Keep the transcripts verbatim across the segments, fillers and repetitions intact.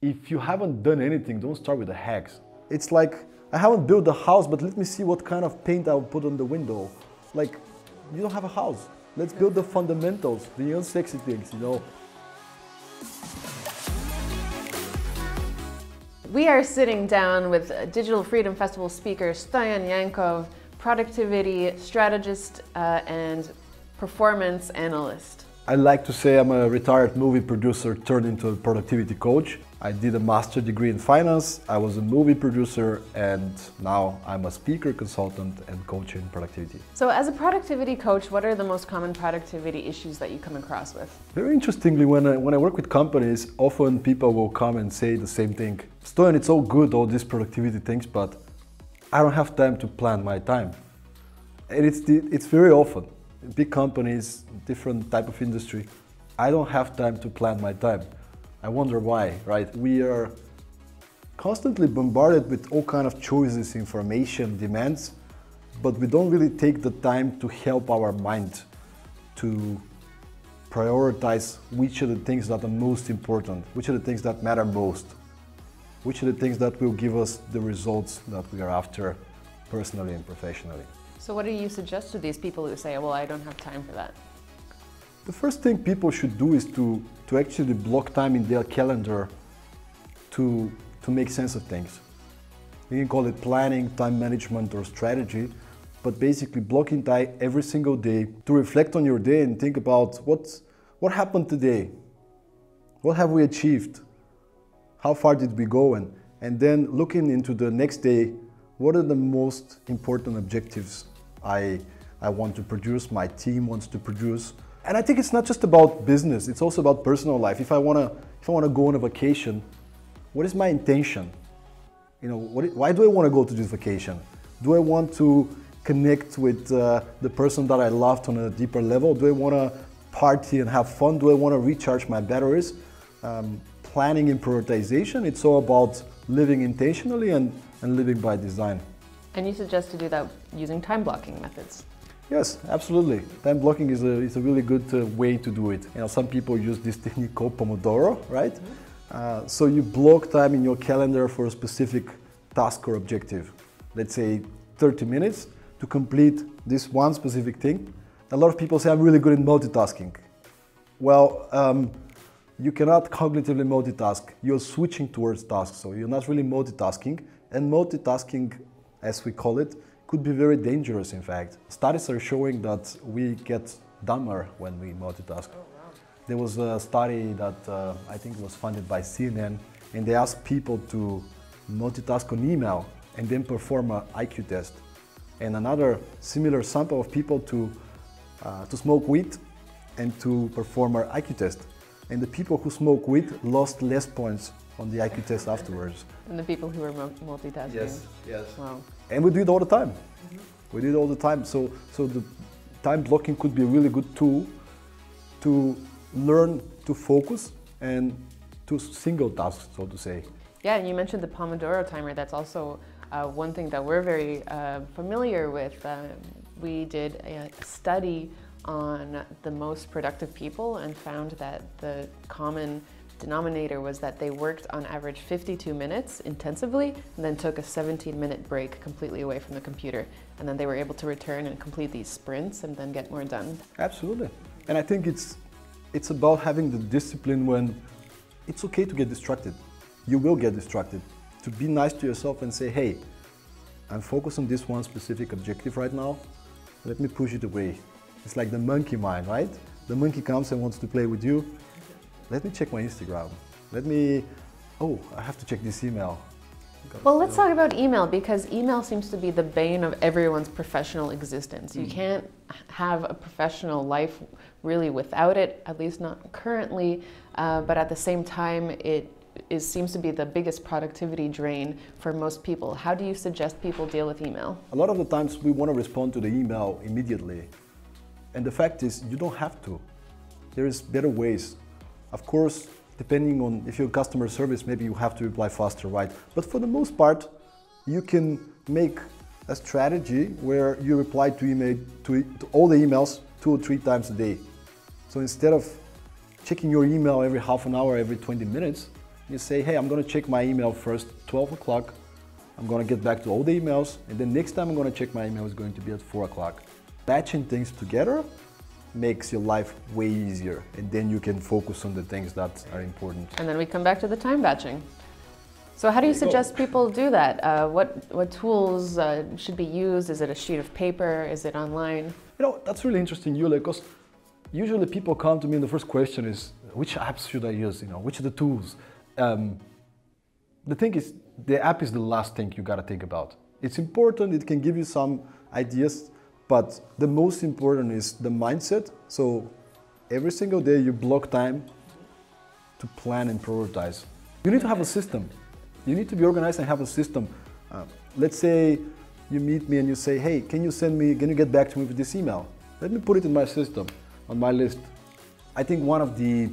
If you haven't done anything, don't start with the hacks. It's like, I haven't built a house, but let me see what kind of paint I'll put on the window. Like, you don't have a house. Let's build the fundamentals, the unsexy things, you know. We are sitting down with Digital Freedom Festival speaker Stoyan Yankov, productivity strategist uh, and performance analyst. I like to say I'm a retired movie producer turned into a productivity coach. I did a master's degree in finance, I was a movie producer, and now I'm a speaker, consultant, and coach in productivity. So as a productivity coach, what are the most common productivity issues that you come across with? Very interestingly, when I, when I work with companies, often people will come and say the same thing. Stoyan, it's all good, all these productivity things, but I don't have time to plan my time. And it's, the, it's very often. Big companies, different type of industry, I don't have time to plan my time. I wonder why, right? We are constantly bombarded with all kind of choices, information, demands, but we don't really take the time to help our mind to prioritize which are the things that are most important, which are the things that matter most, which are the things that will give us the results that we are after personally and professionally. So what do you suggest to these people who say, well, I don't have time for that? The first thing people should do is to, to actually block time in their calendar to, to make sense of things. You can call it planning, time management, or strategy, but basically blocking time every single day to reflect on your day and think about what's, what happened today, what have we achieved, how far did we go, and, and then looking into the next day, what are the most important objectives I, I want to produce, my team wants to produce. And I think it's not just about business, it's also about personal life. If I want to if I want to go on a vacation, what is my intention? You know, what, why do I want to go to this vacation? Do I want to connect with uh, the person that I loved on a deeper level? Do I want to party and have fun? Do I want to recharge my batteries? Um, planning and prioritization, it's all about living intentionally and, and living by design. And you suggest to do that using time blocking methods? Yes, absolutely. Time blocking is a, is a really good uh, way to do it. You know, some people use this technique called pomodoro, right? Mm-hmm. uh, so you block time in your calendar for a specific task or objective. Let's say thirty minutes to complete this one specific thing. A lot of people say, I'm really good in multitasking. Well, um, you cannot cognitively multitask. You're switching towards tasks, so you're not really multitasking. And multitasking, as we call it, could be very dangerous, in fact. Studies are showing that we get dumber when we multitask. Oh, wow. There was a study that uh, I think was funded by C N N, and they asked people to multitask on email and then perform an I Q test. And another similar sample of people to, uh, to smoke weed and to perform an I Q test. And the people who smoke weed lost less points on the I Q test afterwards. And the people who were multitasking? Yes, yes. Wow. And we do it all the time. Mm-hmm. We do it all the time. So, so the time blocking could be a really good tool to learn to focus and to single tasks, so to say. Yeah, and you mentioned the Pomodoro timer. That's also uh, one thing that we're very uh, familiar with. Uh, we did a study on the most productive people and found that the common denominator was that they worked on average fifty-two minutes intensively and then took a seventeen minute break completely away from the computer. And then they were able to return and complete these sprints and then get more done. Absolutely. And I think it's, it's about having the discipline when it's okay to get distracted. You will get distracted. To be nice to yourself and say, hey, I'm focused on this one specific objective right now. Let me push it away. It's like the monkey mind, right? The monkey comes and wants to play with you. Let me check my Instagram. Let me, oh, I have to check this email. Well, let's talk about email, because email seems to be the bane of everyone's professional existence. You can't have a professional life really without it, at least not currently, uh, but at the same time, it is, seems to be the biggest productivity drain for most people. How do you suggest people deal with email? A lot of the times we want to respond to the email immediately. And the fact is, you don't have to. There is better ways. Of course, depending on if you're customer service, maybe you have to reply faster, right? But for the most part, you can make a strategy where you reply to email to, to all the emails two or three times a day. So instead of checking your email every half an hour, every twenty minutes, You say, hey, I'm going to check my email first, twelve o'clock. I'm going to get back to all the emails, and then next time I'm going to check my email is going to be at four o'clock. Batching things together makes your life way easier, and then you can focus on the things that are important. And then we come back to the time batching. So how do you, you suggest go. people do that? Uh, what, what tools uh, should be used? Is it a sheet of paper? Is it online? You know, that's really interesting, Yulia, because usually people come to me and the first question is, which apps should I use? You know, which are the tools? Um, the thing is, the app is the last thing you gotta think about. It's important, it can give you some ideas, but the most important is the mindset. So every single day you block time to plan and prioritize. You need to have a system. You need to be organized and have a system. Uh, let's say you meet me and you say, hey, can you send me, can you get back to me with this email? Let me put it in my system, on my list. I think one of the,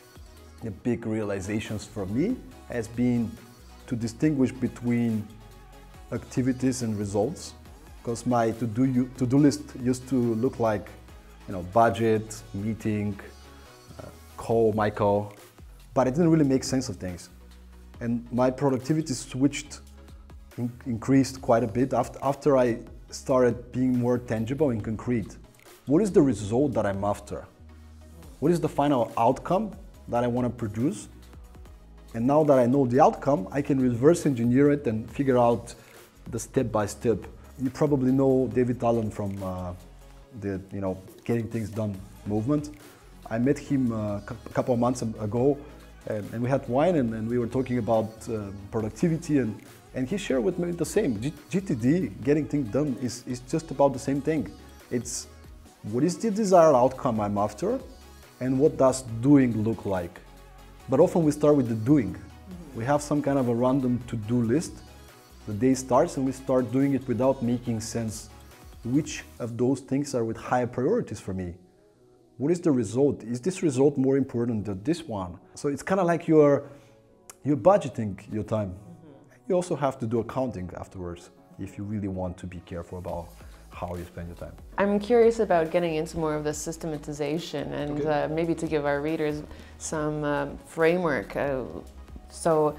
the big realizations for me has been to distinguish between activities and results. Because my to-do to-do list used to look like, you know, budget, meeting, uh, call, my call, but it didn't really make sense of things. And my productivity switched, in, increased quite a bit after, after I started being more tangible and concrete. What is the result that I'm after? What is the final outcome that I want to produce? And now that I know the outcome, I can reverse engineer it and figure out the step by step. You probably know David Allen from uh, the, you know, Getting Things Done movement. I met him uh, a couple of months ago, and, and we had wine, and, and we were talking about uh, productivity, and, and he shared with me the same. G GTD, Getting Things Done, is, is just about the same thing. It's what is the desired outcome I'm after, and what does doing look like. But often we start with the doing. Mm-hmm. We have some kind of a random to-do list. The day starts and we start doing it without making sense. Which of those things are with higher priorities for me? What is the result? Is this result more important than this one? So it's kind of like you're, you're budgeting your time. Mm-hmm. You also have to do accounting afterwards if you really want to be careful about how you spend your time. I'm curious about getting into more of the systematization and okay. uh, maybe to give our readers some uh, framework. Uh, so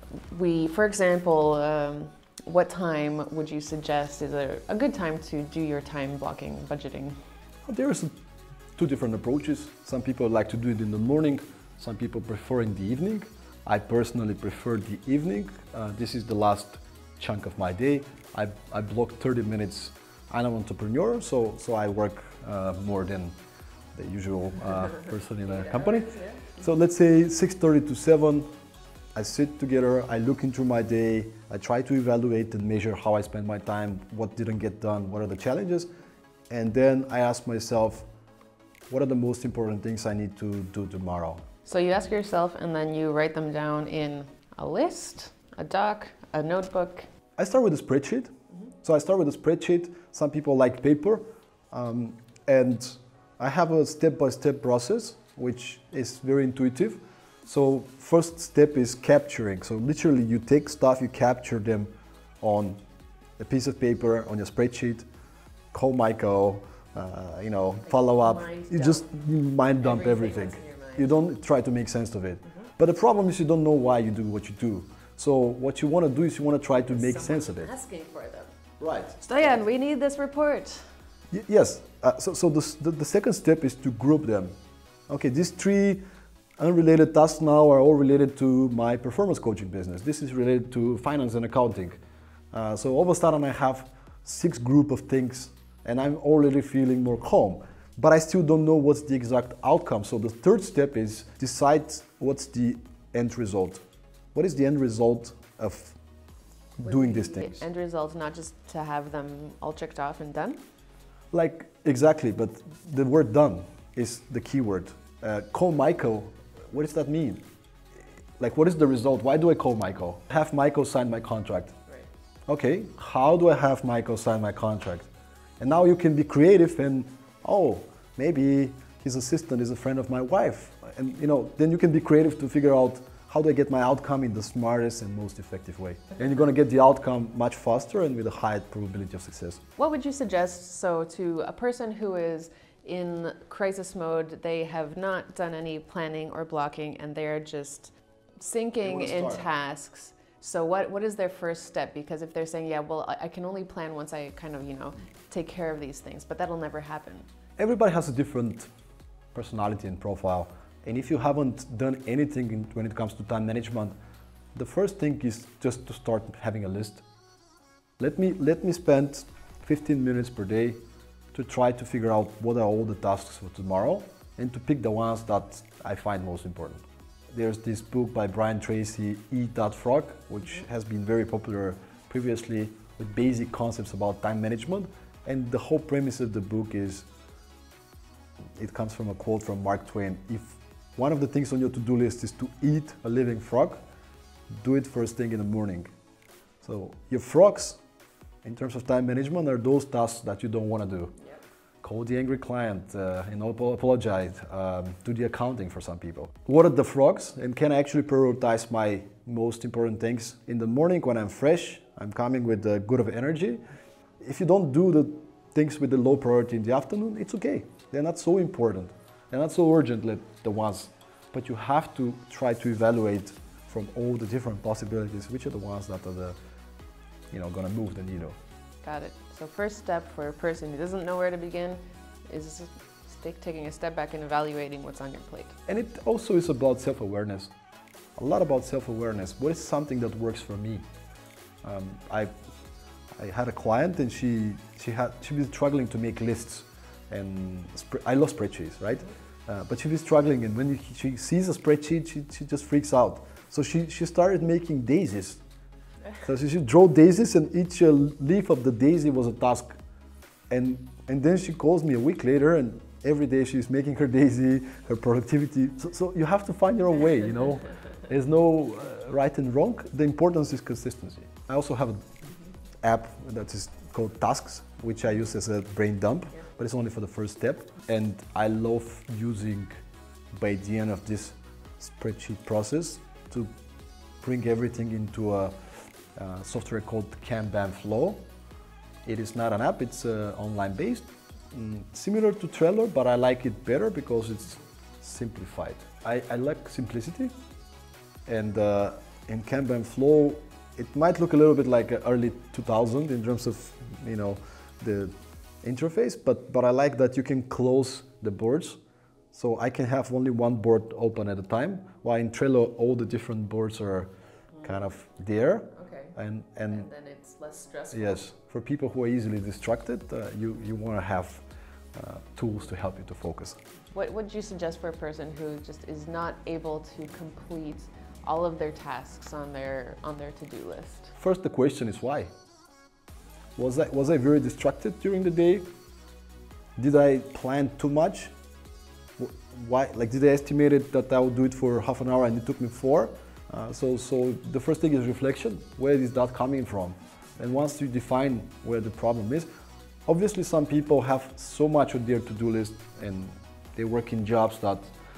we, for example, um, what time would you suggest is a, a good time to do your time blocking, budgeting? There's two different approaches. Some people like to do it in the morning, some people prefer in the evening. I personally prefer the evening. Uh, this is the last chunk of my day. I, I block thirty minutes. I'm an entrepreneur, so, so I work uh, more than the usual uh, person in a company. So let's say six thirty to seven, I sit together, I look into my day, I try to evaluate and measure how I spend my time, what didn't get done, what are the challenges, and then I ask myself, what are the most important things I need to do tomorrow? So you ask yourself and then you write them down in a list, a doc, a notebook? I start with a spreadsheet. Mm-hmm. So I start with a spreadsheet. Some people like paper, um, and I have a step-by-step process, which is very intuitive. So first step is capturing. So literally you take stuff, you capture them on a piece of paper, on your spreadsheet, call Michael, uh, you know, follow up. Mind you dump. just you mind dump everything. everything. You don't try to make sense of it. Mm-hmm. But the problem is you don't know why you do what you do. So what you want to do is you want to try to make Someone sense of it. Asking for them. Right. Stoyan, we need this report. Y yes. Uh, so so the, the, the second step is to group them. Okay, these three unrelated tasks now are all related to my performance coaching business. This is related to finance and accounting. Uh, so all of a sudden I have six group of things and I'm already feeling more calm. But I still don't know what's the exact outcome. So the third step is decide what's the end result. What is the end result of doing these things? The end result, not just to have them all checked off and done? Like, exactly, but the word done is the key word. Uh, call Michael, what does that mean? Like, what is the result? Why do I call Michael? Have Michael sign my contract. Right. Okay, how do I have Michael sign my contract? And now you can be creative and, oh, maybe his assistant is a friend of my wife. And you know, then you can be creative to figure out how do I get my outcome in the smartest and most effective way. And you're gonna get the outcome much faster and with a high probability of success. What would you suggest, so to a person who is in crisis mode, they have not done any planning or blocking and they're just syncing in tasks. So what, what is their first step? Because if they're saying, yeah, well, I, I can only plan once I kind of, you know, take care of these things, but that'll never happen. Everybody has a different personality and profile. And if you haven't done anything in, when it comes to time management, the first thing is just to start having a list. Let me, let me spend fifteen minutes per day to try to figure out what are all the tasks for tomorrow and to pick the ones that I find most important. There's this book by Brian Tracy, Eat That Frog, which has been very popular previously with basic concepts about time management. And the whole premise of the book is, it comes from a quote from Mark Twain. If one of the things on your to-do list is to eat a living frog, do it first thing in the morning. So your frogs, in terms of time management, are those tasks that you don't want to do. Yep. Call the angry client, uh, and apologize, um, do the accounting for some people. What are the frogs? And can I actually prioritize my most important things in the morning when I'm fresh, I'm coming with a good of energy. If you don't do the things with the low priority in the afternoon, it's okay. They're not so important. They're not so urgent like the ones, but you have to try to evaluate from all the different possibilities, which are the ones that are the, you know, gonna move the needle. Got it. So first step for a person who doesn't know where to begin is taking a step back and evaluating what's on your plate. And it also is about self-awareness. A lot about self-awareness. What is something that works for me? Um, I, I had a client and she, she, had, she was struggling to make lists. And I love spreadsheets, right? Uh, but she was struggling, and when she sees a spreadsheet, she, she just freaks out. So she, she started making daisies. So she drew daisies, and each uh, leaf of the daisy was a task. And, and then she calls me a week later, and every day she's making her daisy, her productivity. So, so you have to find your own way, you know? There's no uh, right and wrong. The importance is consistency. I also have an app that is called Tasks, which I use as a brain dump, yeah. But it's only for the first step. And I love using, by the end of this spreadsheet process, to bring everything into a, a software called Kanban Flow. It is not an app, it's uh, online based, mm, similar to Trello, but I like it better because it's simplified. I, I like simplicity, and uh, in Kanban Flow, it might look a little bit like early two thousand in terms of, you know, the interface, but, but I like that you can close the boards. So I can have only one board open at a time, while in Trello, all the different boards are kind of there. Okay. And, and, and then it's less stressful. Yes. For people who are easily distracted, uh, you, you want to have uh, tools to help you to focus. What would you suggest for a person who just is not able to complete all of their tasks on their, on their to-do list? First, the question is why? Was I, was I very distracted during the day? Did I plan too much? Why? Like, did I estimate it that I would do it for half an hour and it took me four? Uh, so, so the first thing is reflection. Where is that coming from? And once you define where the problem is, obviously some people have so much on their to-do list and they work in jobs that,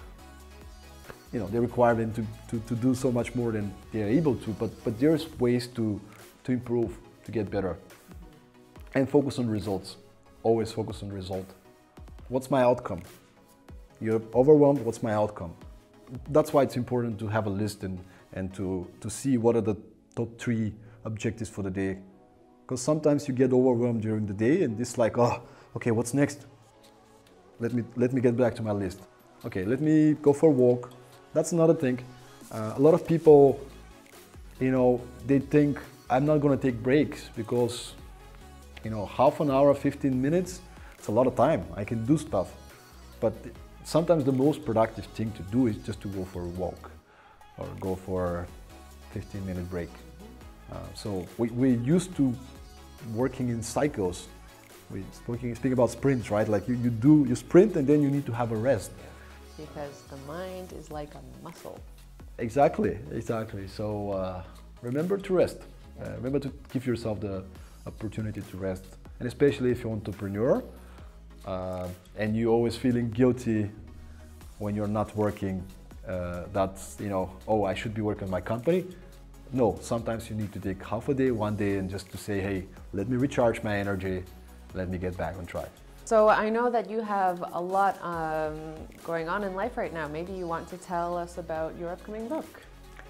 you know, they require them to, to, to do so much more than they're able to, but, but there's ways to, to improve, to get better. And focus on results. Always focus on result. What's my outcome? You're overwhelmed, what's my outcome? That's why it's important to have a list and, and to, to see what are the top three objectives for the day. Because sometimes you get overwhelmed during the day and it's like, oh, okay, what's next? Let me, let me get back to my list. Okay, let me go for a walk. That's another thing. Uh, a lot of people, you know, they think I'm not gonna take breaks because, you know, half an hour, fifteen minutes, it's a lot of time. I can do stuff. But sometimes the most productive thing to do is just to go for a walk or go for a fifteen minute break. Uh, so we, we're used to working in cycles. We speaking, speak about sprints, right? Like you, you do, you sprint and then you need to have a rest. Because the mind is like a muscle. Exactly, exactly. So uh, remember to rest. Uh, remember to give yourself the opportunity to rest. And especially if you're an entrepreneur, Uh, and you're always feeling guilty when you're not working, uh, that's, you know, oh, I should be working on my company. No, sometimes you need to take half a day, one day, and just to say, hey, let me recharge my energy, let me get back on track. So I know that you have a lot um, going on in life right now. Maybe you want to tell us about your upcoming book.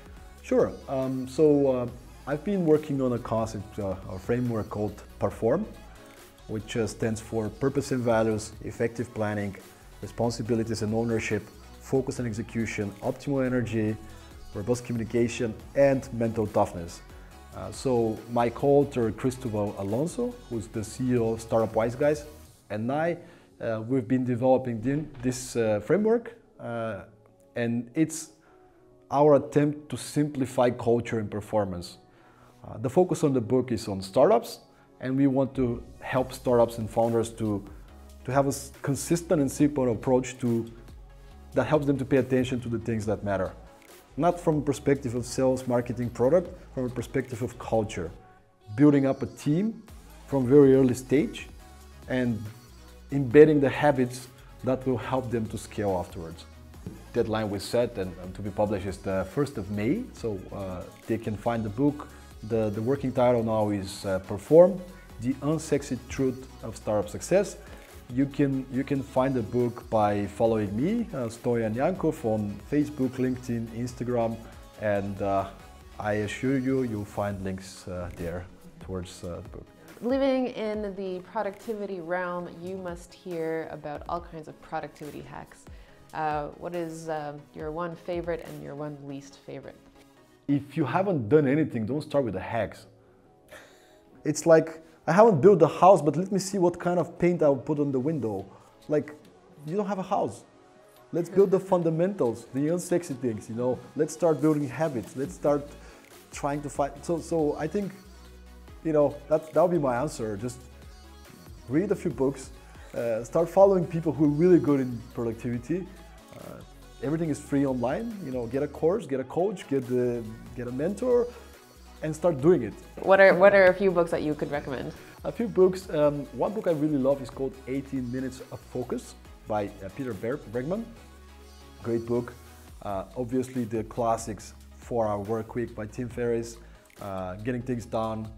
Sure. Um, so uh, I've been working on a concept, uh, a framework called PERFORM, which uh, stands for Purpose and Values, Effective Planning, Responsibilities and Ownership, Focus and Execution, Optimal Energy, Robust Communication, and Mental Toughness. Uh, so my co-author Cristobal Alonso, who's the C E O of Startup Wise Guys, and I, uh, we've been developing this uh, framework, uh, and it's our attempt to simplify culture and performance. Uh, the focus on the book is on startups, and we want to help startups and founders to, to have a consistent and simple approach to, that helps them to pay attention to the things that matter. Not from a perspective of sales, marketing, product, from a perspective of culture. Building up a team from very early stage and embedding the habits that will help them to scale afterwards. Deadline we set and, and to be published is the first of May, so uh, they can find the book. The, the working title now is uh, Perform, The Unsexy Truth of Startup Success. You can, you can find the book by following me, uh, Stoyan Yankov, on Facebook, LinkedIn, Instagram, and uh, I assure you, you'll find links uh, there towards uh, the book. Living in the productivity realm, you must hear about all kinds of productivity hacks. Uh, what is uh, your one favorite and your one least favorite? If you haven't done anything, don't start with the hacks. It's like, I haven't built a house, but let me see what kind of paint I'll put on the window. Like, you don't have a house. Let's build the fundamentals, the unsexy things, you know. Let's start building habits. Let's start trying to find. So, so I think, you know, that, that'll be my answer. Just read a few books, uh, start following people who are really good in productivity. Uh, everything is free online, you know, get a course, get a coach, get, the, get a mentor, and start doing it. What are, what are a few books that you could recommend? A few books. Um, one book I really love is called eighteen minutes of Focus by uh, Peter Bregman. Great book. Uh, obviously the classics, four hour Work Week by Tim Ferriss, uh, Getting Things Done,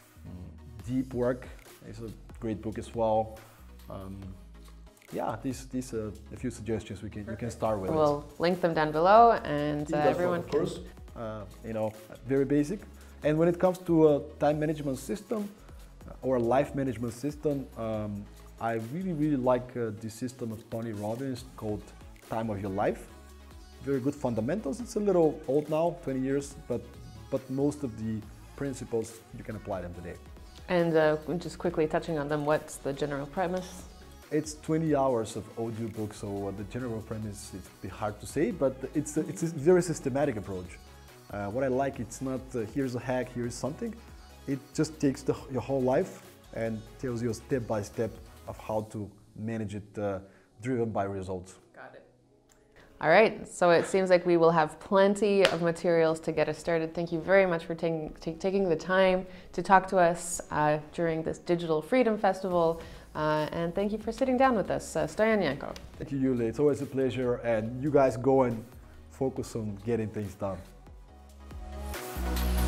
Deep Work is a great book as well. Um, yeah, these, these are a few suggestions we can, you can start with. We'll link them down below, and uh, everyone can... Uh, you know, very basic. And when it comes to a time management system or a life management system, um, I really, really like uh, the system of Tony Robbins called Time of Your Life. Very good fundamentals. It's a little old now, twenty years, but, but most of the principles, you can apply them today. And uh, just quickly touching on them, what's the general premise? It's twenty hours of audio book, so uh, the general premise is a bit hard to say, but it's a, it's a very systematic approach. Uh, what I like, it's not uh, here's a hack, here's something. It just takes the, your whole life and tells you step by step of how to manage it, uh, driven by results. Got it. All right, so it seems like we will have plenty of materials to get us started. Thank you very much for taking, taking the time to talk to us uh, during this Digital Freedom Festival. Uh, and thank you for sitting down with us, uh, Stoyan Yankov. Thank you, Yuli. It's always a pleasure. And you guys go and focus on getting things done.